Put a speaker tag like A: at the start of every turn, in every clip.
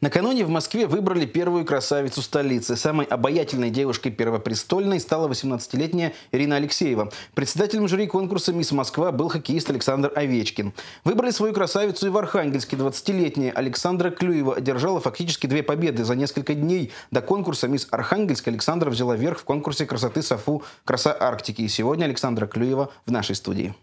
A: Накануне в Москве выбрали первую красавицу столицы. Самой обаятельной девушкой Первопрестольной стала 18-летняя Ирина Алексеева. Председателем жюри конкурса «Мисс Москва» был хоккеист Александр Овечкин. Выбрали свою красавицу и в Архангельске. 20-летняя Александра Клюева одержала фактически 2 победы. За несколько дней до конкурса «Мисс Архангельск» Александра взяла верх в конкурсе красоты САФУ «Краса Арктики». И сегодня Александра Клюева в нашей студии.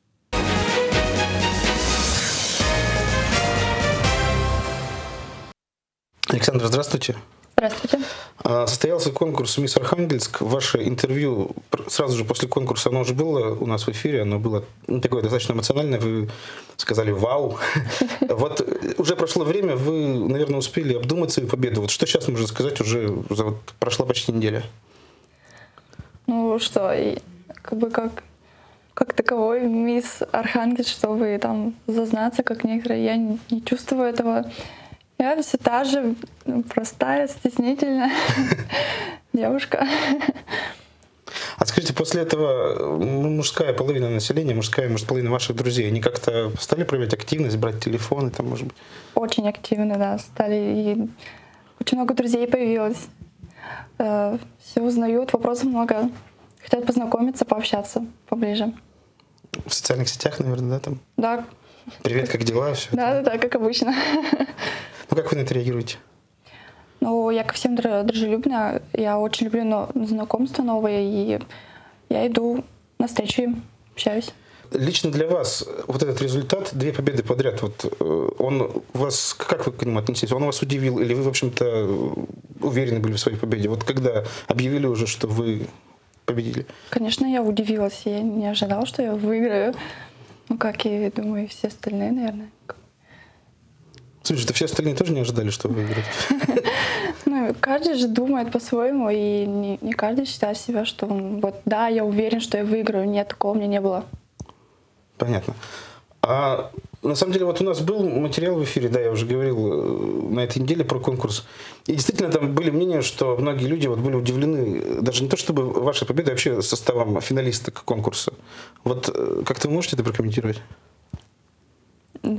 A: Александра, здравствуйте.
B: Здравствуйте.
A: Состоялся конкурс «Мисс Архангельск». Ваше интервью сразу же после конкурса, оно уже было у нас в эфире, оно было такое достаточно эмоциональное. Вы сказали «Вау!». Вот уже прошло время, вы, наверное, успели обдумать свою победу. Вот что сейчас можно сказать, уже прошла почти неделя?
B: Ну что, как таковой «Мисс Архангельск», чтобы там зазнаться, как некоторые, я не чувствую этого. Я все та же простая, стеснительная девушка.
A: А скажите, после этого мужская половина населения, мужская, может, половина ваших друзей, они как-то стали проявлять активность, брать телефоны, там, может быть?
B: Очень активно, да, стали. И очень много друзей появилось. Все узнают, вопросов много. Хотят познакомиться, пообщаться поближе.
A: В социальных сетях, наверное, да? Там?
B: Да.
A: Привет, как дела? Все
B: да, как обычно.
A: Ну, как вы на это реагируете?
B: Ну, я ко всем дружелюбна. Я очень люблю знакомства новые, и я иду на встречу им, общаюсь.
A: Лично для вас вот этот результат, 2 победы подряд, вот он вас, как вы к нему относитесь? Он вас удивил или вы, в общем-то, уверены были в своей победе? Вот когда объявили уже, что вы победили? Конечно,
B: я удивилась. Я не ожидала, что я выиграю. Ну, как и, думаю, все остальные, наверное.
A: Слушай, все остальные тоже не ожидали, что вы выиграете?
B: Ну, каждый же думает по-своему, и не каждый считает себя, что вот да, я уверен, что я выиграю. Нет, такого у меня не было.
A: Понятно. А на самом деле, вот у нас был материал в эфире, да, я уже говорил на этой неделе про конкурс. И действительно там были мнения, что многие люди вот были удивлены, даже не то чтобы вашей победой, а вообще составом финалисток конкурса. Вот как-то вы можете это прокомментировать?
B: Да,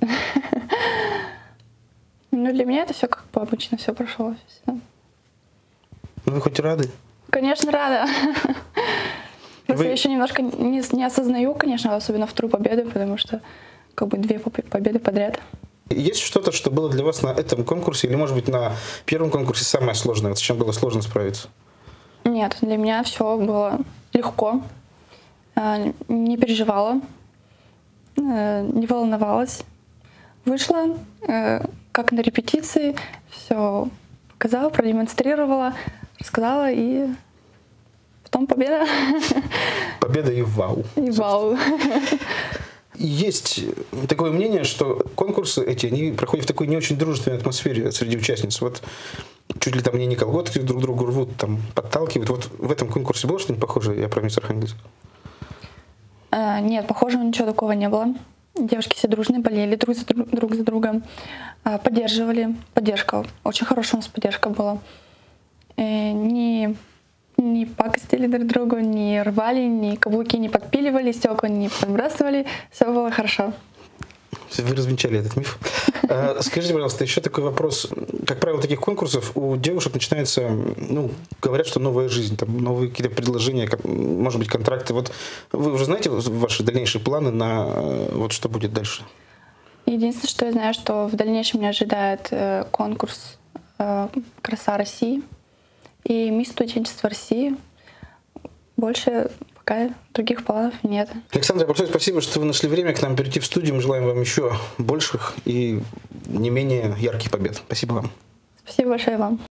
B: ну, для меня это все как бы обычно все прошло.
A: Ну, вы хоть рады?
B: Конечно, рада. Просто я еще немножко не осознаю, конечно, особенно вторую победу, потому что как бы 2 победы подряд.
A: Есть что-то, что было для вас на этом конкурсе, или, может быть, на первом конкурсе самое сложное? Вот с чем было сложно справиться?
B: Нет, для меня все было легко. Не переживала, не волновалась. Вышла, как на репетиции, все показала, продемонстрировала, рассказала, и потом победа.
A: Победа и вау.
B: И вау.
A: Есть такое мнение, что конкурсы эти, они проходят в такой не очень дружественной атмосфере среди участниц. Вот чуть ли там не колготки друг другу рвут, там подталкивают. Вот в этом конкурсе было что-нибудь похожее? Я про «Мисс Архангельск».
B: Нет, похожего ничего такого не было. Девушки все дружные, болели друг за другом, поддерживали. Поддержка, очень хорошая у нас поддержка была. Не пакостили друг другу, не рвали, ни каблуки не подпиливали, стекла не подбрасывали. Все было хорошо.
A: Вы развенчали этот миф. Скажите, пожалуйста, еще такой вопрос. Как правило, таких конкурсов у девушек начинается, ну, говорят, что новая жизнь, там, новые какие-то предложения, может быть, контракты. Вот вы уже знаете ваши дальнейшие планы на вот что будет дальше?
B: Единственное, что я знаю, что в дальнейшем меня ожидает конкурс «Краса России» и «Мисс Студенчество России». Больше пока других планов нет.
A: Александра, большое спасибо, что вы нашли время к нам прийти в студию. Мы желаем вам еще больших и не менее ярких побед. Спасибо вам.
B: Спасибо большое вам.